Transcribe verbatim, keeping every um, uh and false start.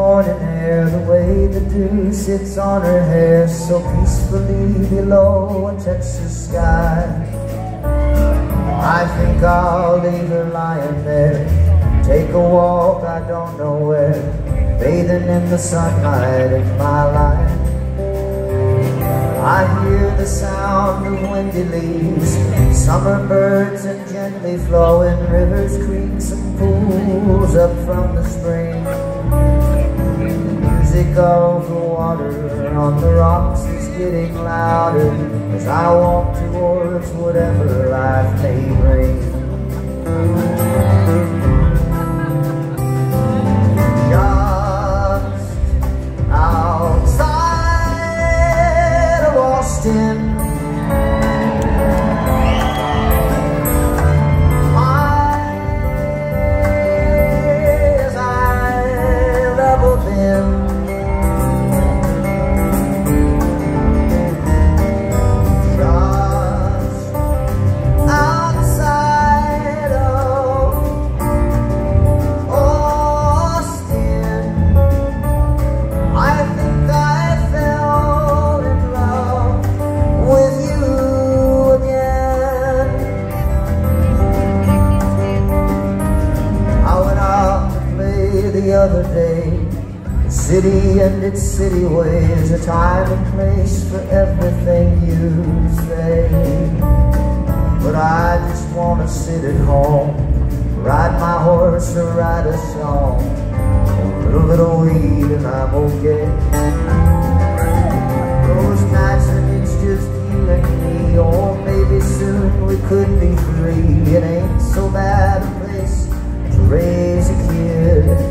morning air, the way the dew sits on her hair, so peacefully below a Texas sky. I think I'll leave her lying there, take a walk I don't know where, bathing in the sunlight in my life. I hear the sound of windy leaves, summer birds and gently flowing rivers, creeks and pools up from the spring. The music of the water on the rocks is getting louder as I walk towards whatever life may bring. Just outside of Austin, the other day. The city and its city ways, a time and place for everything you say. But I just wanna sit at home, ride my horse or write a song, a little bit of weed and I'm okay. Those nights when it's just you and me, or maybe soon we could be free. It ain't so bad a place to raise a kid.